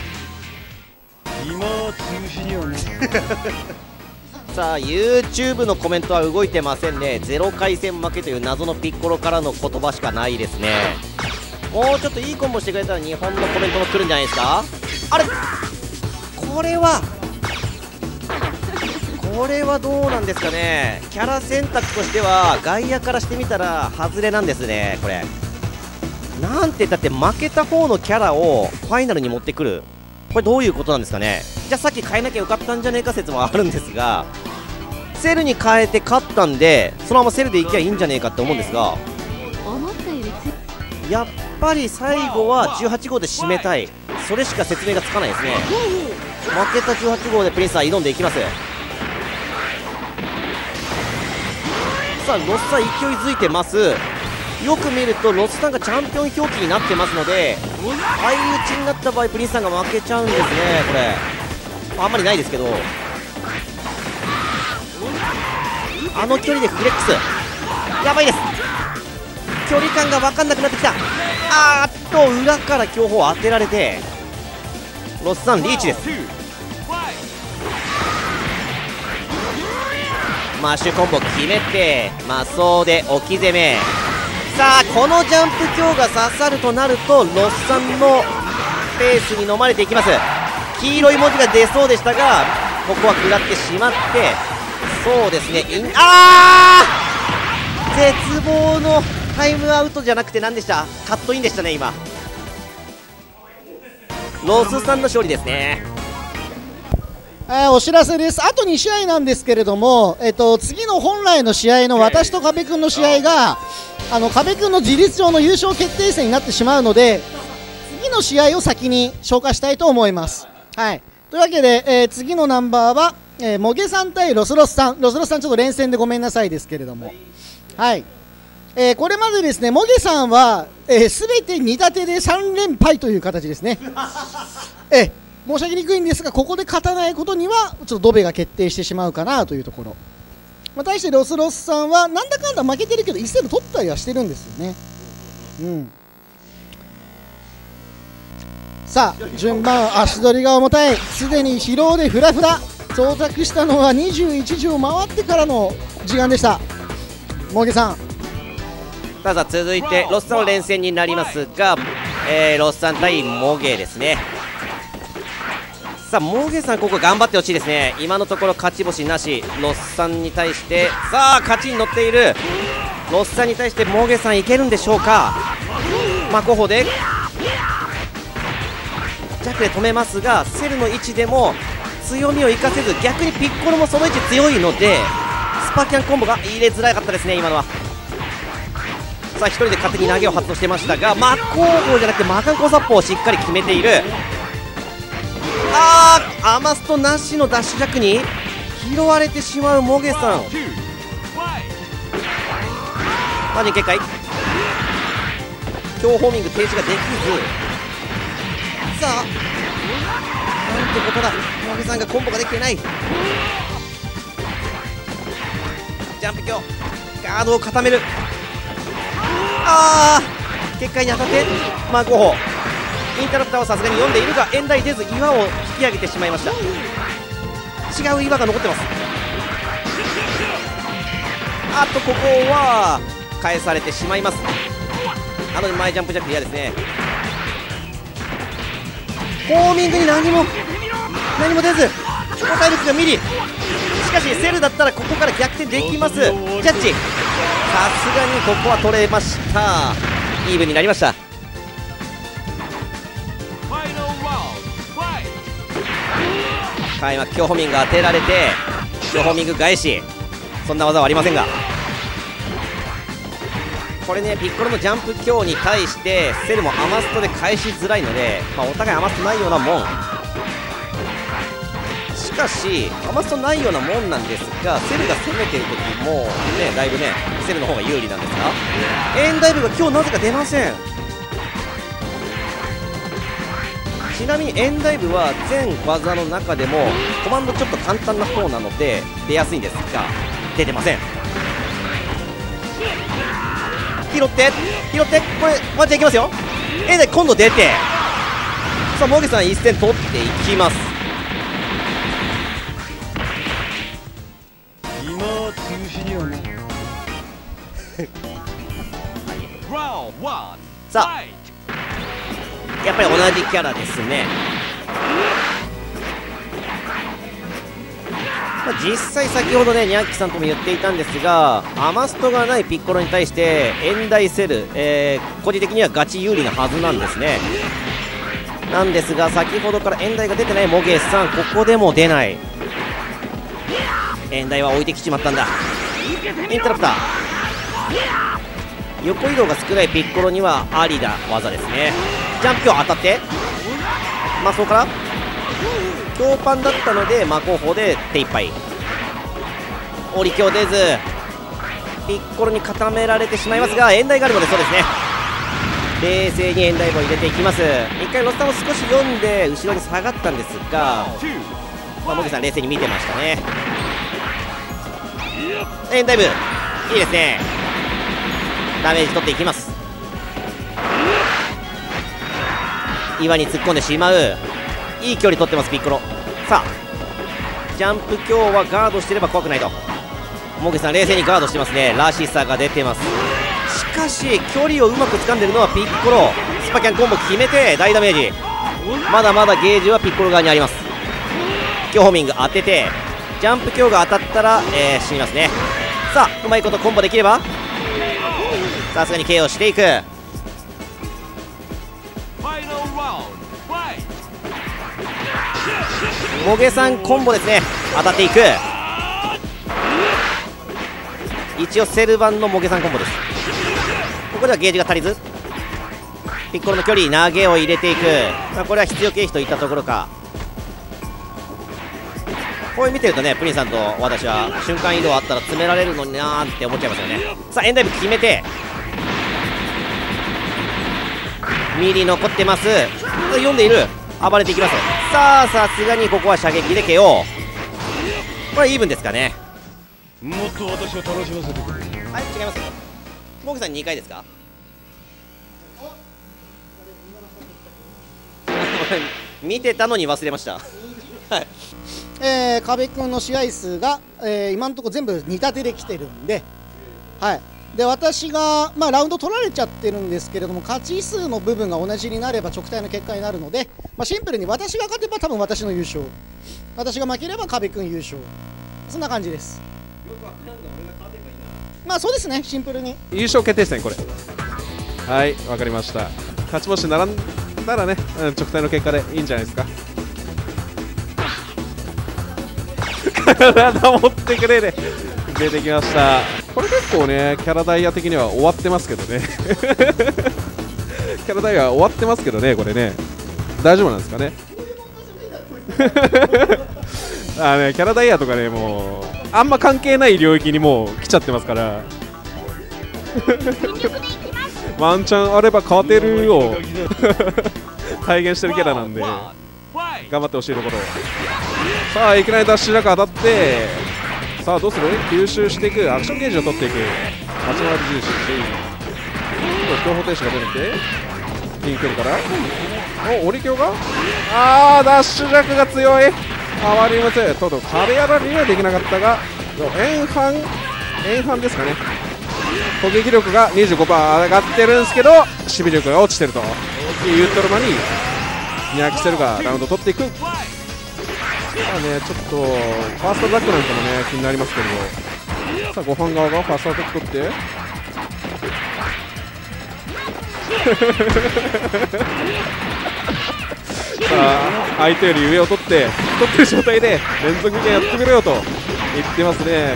今は通じにはねさあ YouTube のコメントは動いてませんね。ゼロ回戦負けという謎のピッコロからの言葉しかないですね。もうちょっといいコンボしてくれたら日本のコメントも来るんじゃないですか。あれこれはこれはどうなんですかね。キャラ選択としては外野からしてみたら外れなんですね。これなんて言ったって負けた方のキャラをファイナルに持ってくる、これどういうことなんですかね。じゃあさっき変えなきゃよかったんじゃねえか説もあるんですが、セルに変えて勝ったんでそのままセルでいきゃいいんじゃねえかって思うんですが、 やっぱり最後はじゅうはち号で締めたい、それしか説明がつかないですね。負けたじゅうはち号でプリンスは挑んでいきます。さあロスさん勢いづいてます。よく見るとロスさんがチャンピオン表記になってますので、相打ちになった場合プリンスさんが負けちゃうんですね。これ、まあ、あんまりないですけど、あの距離でフレックスやばいです。距離感が分かんなくなってきた。あーっと裏から強砲を当てられてロスさんリーチです。マッシュコンボ決めて魔装で置き攻め。さあこのジャンプ強が刺さるとなるとロスさんのペースに飲まれていきます。黄色い文字が出そうでしたがここは食らってしまって、そうですね、インあー絶望のタイムアウトじゃなくて何でした、カットインでしたね。今ロスさんの勝利ですね。 えーお知らせです。あとに試合なんですけれども、えっと、次の本来の試合の私と壁君の試合があの壁君の事実上の優勝決定戦になってしまうので、次の試合を先に紹介したいと思います。はい、というわけで、えー次のナンバーは、えー、モゲさん対ロスロスさん。ロスロスさんちょっと連戦でごめんなさいですけれども、はい、えーこれまでですねモゲさんはすべ、えー、てに立てでさん連敗という形ですね。えー申し上げにくいんですが、ここで勝たないことにはちょっとドベが決定してしまうかなというところ。まあ、対してロスロスさんはなんだかんだ負けてるけどいちセット取ったりはしてるんですよね。うん、さあ順番足取りが重たい。すでに疲労でフラフラ。到着したのはにじゅういちじを回ってからの時間でした。モゲさん、 さあ続いてロスさんの連戦になりますが、えー、ロスさん対モゲですね。さあモゲさんここ頑張ってほしいですね。今のところ勝ち星なし。ロスさんに対してさあ勝ちに乗っているロスさんに対してモゲさんいけるんでしょうか。マコホで弱で止めますが、セルの位置でも強みを生かせず、逆にピッコロもその位置強いのでスパキャンコンボが入れづらかったですね今のは。さあひとりで勝手に投げを発動してましたが、真っ向砲じゃなくて魔漢光殺法をしっかり決めている。あーアマストなしのダッシュジャックに拾われてしまうモゲさん。マジ結界強ホーミング停止ができず、さあなんてことだ、モゲさんがコンボができてない。ジャンプ強ガードを固める。あー結界に当たってマーク砲インタラプターはさすがに読んでいるがエンダイ出ず岩を引き上げてしまいました。違う岩が残ってます。あとここは返されてしまいます。あの前ジャンプジャック嫌ですね。ホーミングに何も何も出ず超体力がミリ。しかしセルだったらここから逆転できます。ジャッジさすがにここは取れました。イーブンになりました。開幕強ホーミング当てられて強ホーミング返し、そんな技はありませんが、これねピッコロのジャンプ強に対してセルもアマストで返しづらいので、まあ、お互いアマストないようなもん。しかしアマストないようなもんなんですが、セルが攻めてる時もねだいぶねセルの方が有利なんですが、エンダイブが今日なぜか出ません。ちなみにエンダイブは全技の中でもコマンドちょっと簡単な方なので出やすいんですが出てません。拾って拾ってこれワンチャンいきますよ。エンダイブ今度出て、さあモゲさん一戦取っていきます。 今は潰しにはねさあやっぱり同じキャラですね。まあ、実際先ほどねニャッキさんとも言っていたんですが、アマストがないピッコロに対してエンダイセル、えー、個人的にはガチ有利なはずなんですね。なんですが先ほどからエンダイが出てないモゲさん、ここでも出ない。エンダイは置いてきちまったんだ。インタラプター横移動が少ないピッコロにはありな技ですね。ジャンプ強当たって、まあそこから強パンだったので魔法砲で手一杯、折り強出ずピッコロに固められてしまいますが、エンダイガルボでそうですね、冷静にエンダイボを入れていきます。一回ロスターも少し読んで後ろに下がったんですが、まあ、モゲさん冷静に見てましたね。エンダイブいいですね、ダメージ取っていきます。岩に突っ込んでしまう、いい距離取ってますピッコロ。さあジャンプ強はガードしてれば怖くないと、モゲさん冷静にガードしてますね。らしさが出てます。しかし距離をうまく掴んでるのはピッコロ。スパキャンコンボ決めて大ダメージ、まだまだゲージはピッコロ側にあります。強ホーミング当ててジャンプ強が当たったら、えー、死にますね。さあうまいことコンボできれば、さすがに ケーオー していく。モゲさんコンボですね、当たっていく。一応セルバンのモゲさんコンボです。ここではゲージが足りずピッコロの距離投げを入れていく、まあ、これは必要経費といったところか。こういう見てるとね、プリンさんと私は瞬間移動あったら詰められるのになーって思っちゃいますよね。さあエンダイブ決めてミリ残ってます。読んでいる、暴れていきます。さあさすがにここは射撃で ケーオー、 これイーブンですかね。 もっと私を楽しませてくれ。 はい、違います。モグさんにかいですか見てたのに忘れました。はい、 えー、壁君の試合数が、えー、今のところ全部似立てできてるんで、はい、で私が、まあ、ラウンド取られちゃってるんですけれども、勝ち数の部分が同じになれば直対の結果になるので、まあ、シンプルに私が勝てば多分私の優勝、私が負ければ壁君優勝、そんな感じです。まあそうですね、シンプルに優勝決定戦これ。はい、わかりました。勝ち星並んだらね、うん、直対の結果でいいんじゃないですか。体持ってくれで出てきました。これ結構ね、キャラダイヤ的には終わってますけどね。キャラダイヤ終わってますけどね、これね。大丈夫なんですかね。あね、キャラダイヤとかね、もうあんま関係ない領域にもう来ちゃってますから。ワンチャンあれば勝てるよ。体現してるキャラなんで頑張ってほしいところ。さあいきなりダッシュジャック当たって、さあどうする、吸収していく、アクションゲージを取っていく、はち割重視している。強歩停止が出てきてピンクルからお折り強が、あーダッシュジャックが強い。あまりにも強い。とうとう壁やらにはできなかったが、円半円半ですかね。攻撃力が にじゅうごパーセント 上がってるんですけど守備力が落ちてると言っとる間にニャキセルがラウンド取っていく。まあね、ちょっとファーストアタックなんかもね気になりますけど、さあご飯側がファーストアタック取ってさあ相手より上を取って取ってる状態で連続でやってくれよと言ってますね。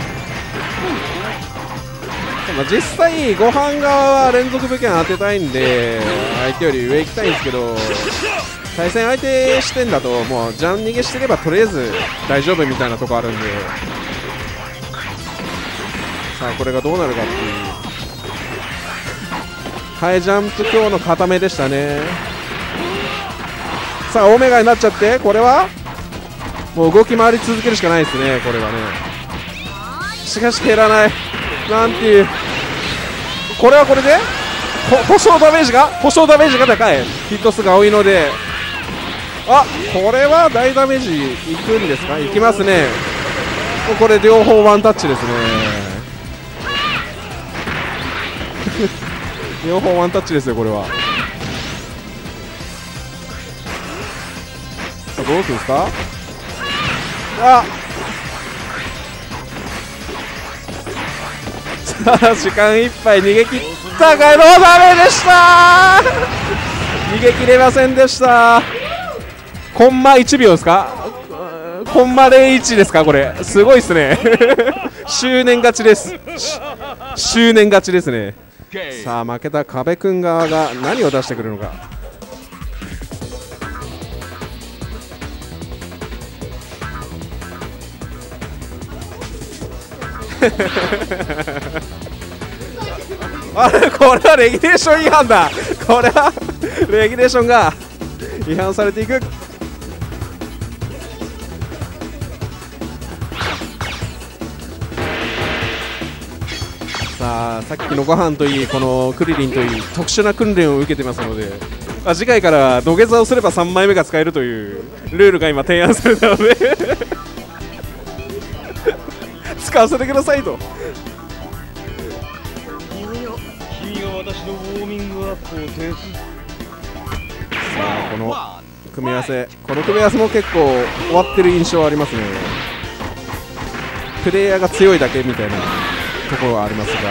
まあ、実際ご飯側は連続武器当てたいんで相手より上行きたいんですけど、対戦相手視点だともうジャン逃げしてればとりあえず大丈夫みたいなとこあるんで、さあこれがどうなるかっていう。ハイジャンプ強の固めでしたね。さあオメガになっちゃって、これはもう動き回り続けるしかないですね、これはね。しかし減らない、なんていう、これはこれで保証ダメージが保証ダメージが高い、ヒット数が多いので、あこれは大ダメージいくんですか、いきますね。これ両方ワンタッチですね。両方ワンタッチですよこれは。どうするんですか。あさあ時間いっぱい逃げ切ったがノーダメでした。逃げ切れませんでした。コンマいちびょうですか、コンマゼロいちですか、これすごいですね。執念勝ちです、執念勝ちですね。 さあ負けた壁くん側が何を出してくるのか。あれ、これはレギュレーション違反だ。これはレギュレーションが違反されていく。さあさっきのご飯といいこのクリリンといい特殊な訓練を受けてますので、あ次回からは土下座をすればさんまいめが使えるというルールが今提案されたので使わせてくださいと。 君が私のウォーミングアップを手伝う。 さあこの組み合わせ、この組み合わせも結構終わってる印象ありますね。プレイヤーが強いだけみたいなところはありますが、さ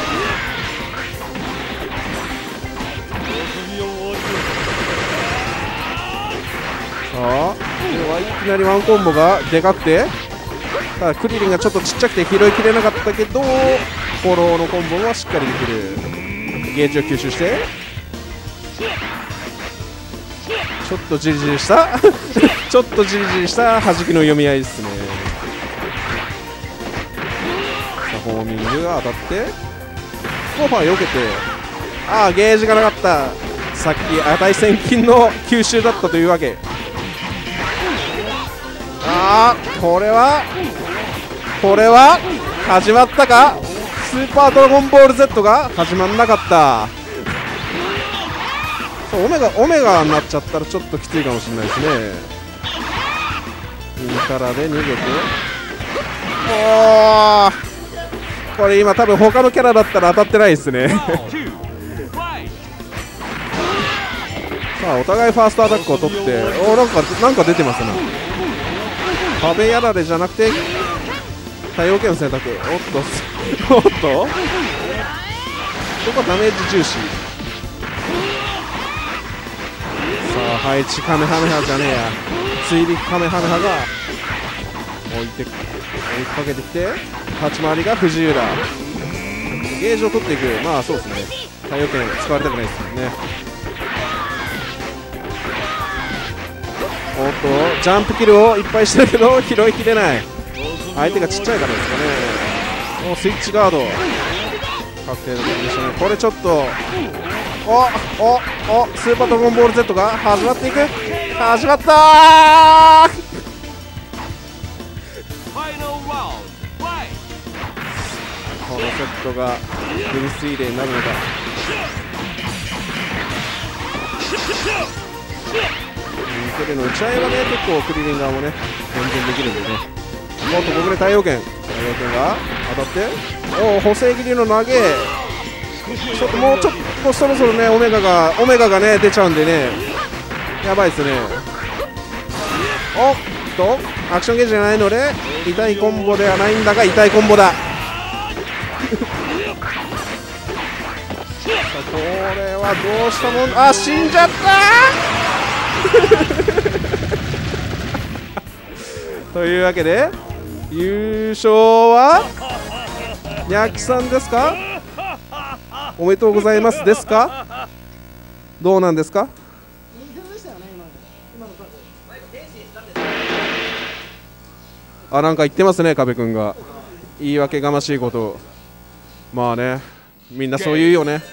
あこれはいきなりワンコンボがでかくて、ただクリリンがちょっとちっちゃくて拾いきれなかったけど、フォローのコンボはしっかりできる。ゲージを吸収してちょっとじりじりしたちょっとじりじりした弾きの読み合いですね。さあホーミングが当たってコーファー避けて、ああゲージがなかった。さっき値千金の吸収だったというわけ。ああこれはこれは始まったか。スーパードラゴンボール Z が始まんなかった。オメガオメガになっちゃったらちょっときついかもしれないですね。右からで逃げて、おーこれ今多分他のキャラだったら当たってないですねさあお互いファーストアタックを取って、おなんかなんか出てますね。壁やられじゃなくて対応権の選択。おっとおっとここはダメージ重視。さあ配置カメハメハじゃねえや、追撃カメハメハが置いて追いかけてきて、立ち回りが藤浦、ゲージを取っていく。まあそうですね、対応権使われたくないですよね。おっとジャンプキルをいっぱいしてるけど拾いきれない。相手がちっちゃいからですかね。おスイッチガード確定の点でしたね。これちょっとおおおスーパードラゴンボール Z が始まっていく。始まったーこのセットがフルスリーになるのか。距離の打ち合いはね結構クリリン側もね全然できるんでね。おっとここで対応権対応権が当たって、おお補正切りの投げ、ちょっともうちょっとそろそろねオメガがオメガがね出ちゃうんでねやばいですね。おっとアクションゲージじゃないので痛いコンボではないんだが痛いコンボださあこれはどうしたもん、あ死んじゃったというわけで優勝はニャキさんですか。おめでとうございますですか。どうなんですか。あなんか言ってますね壁君が言い訳がましいことを。まあねみんなそう言うよね。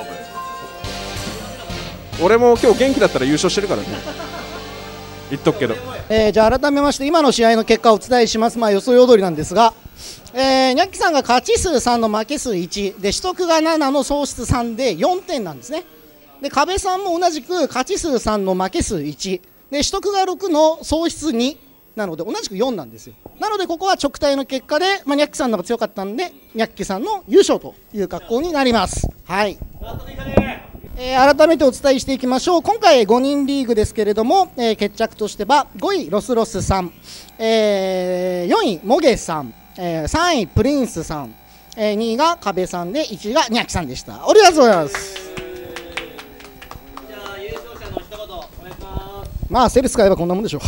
俺も今日元気だったら優勝してるからね言っとくけど、 えー、じゃあ改めまして今の試合の結果をお伝えします。まあ予想通りなんですが、えー、ニャッキさんが勝ち数さんの負け数いちで取得がななの喪失さんでよんてんなんですね。で壁さんも同じく勝ち数さんの負け数いちで取得がろくの喪失になので同じくよんなんですよ。なのでここは直対の結果で、まあ、ニャッキさんの方が強かったんでニャッキさんの優勝という格好になります。はい、えー、改めてお伝えしていきましょう。今回ごにんリーグですけれども、えー、決着としてはごいロスロスさん、えー、よんいモゲさん、えー、さんいプリンスさん、えー、にいが壁さんでいちいがニャッキさんでした。ありがとうございます。 じゃあ優勝者の一言お願いします。 まあセル使えばこんなもんでしょう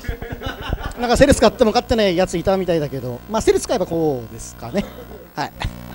なんかセル使っても勝ってないやついたみたいだけど、まあセル使えばこうですかね。はい